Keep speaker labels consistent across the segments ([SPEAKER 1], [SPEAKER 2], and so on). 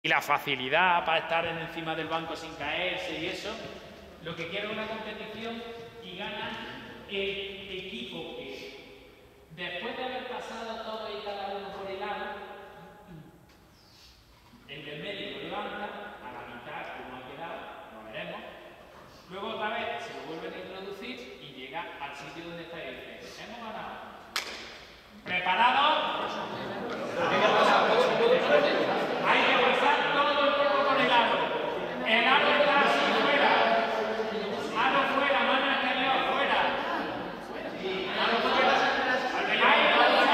[SPEAKER 1] y la facilidad para estar encima del banco sin caerse y eso, lo que quiero es una competición y gana el equipo que, después de haber pasado todo y cada uno por el lado, el del medio lo levanta a la mitad, como ha quedado, lo veremos, luego otra vez se lo vuelven a introducir y llega al sitio donde está y dice, hemos ganado. ¿Preparados? Hay que pasar todo el cuerpo por el aro. El aro está así fuera. Aro fuera, mano exterior fuera. Aro fuera. Hay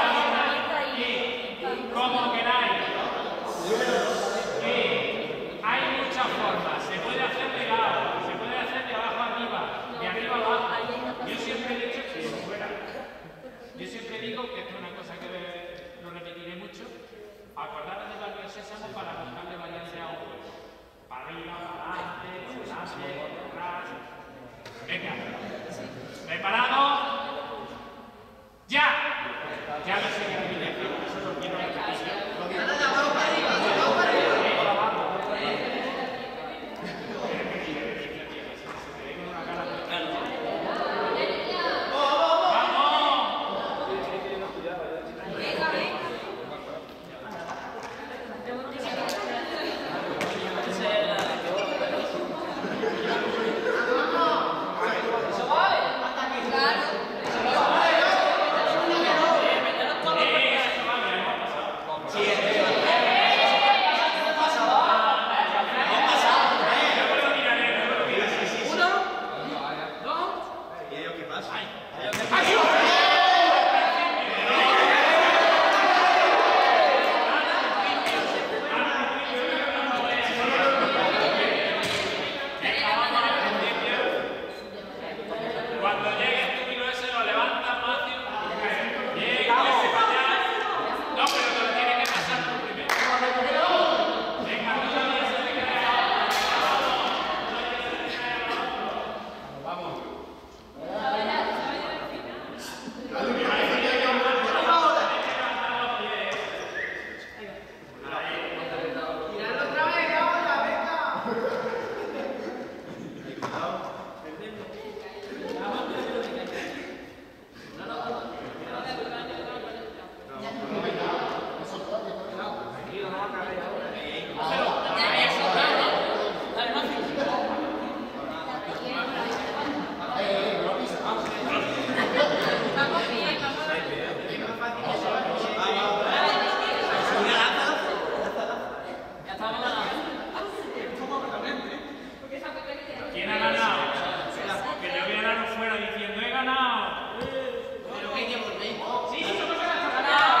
[SPEAKER 1] como queráis. Hay muchas formas. Se puede hacer de lado, se puede hacer de abajo arriba, de arriba abajo. Yo siempre he dicho que fuera. Yo siempre digo que esto es una cosa que lo repetiré mucho. Acordaros de Barrio Sésamo para buscarle variantes a un juego. Para arriba, para adelante, por atrás. Venga. ¿Preparados? ¡Ya! Ya lo sé que eso lo quiero repetir. ¿Quién ha ganado? Que yo voy a ganar fuera diciendo, he ganado. Pero que hay que volver. Sí, sí, somos ganado.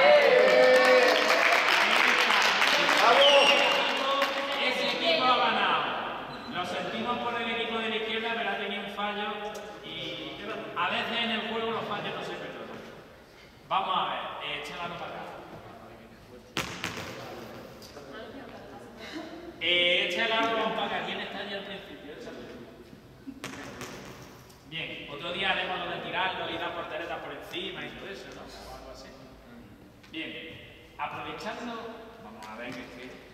[SPEAKER 1] Ese equipo ha ganado. Lo sentimos por el equipo de la izquierda, pero ha tenido un fallo y a veces en el juego los fallos no se perdonan. Vamos a ver, échala para acá. Echa el árbol para acá. ¿Quién está allí al principio? Bien, otro día haremos lo de tirarlo y dar porteretas por encima y todo eso, ¿no? O algo así. Bien, aprovechando, vamos a ver que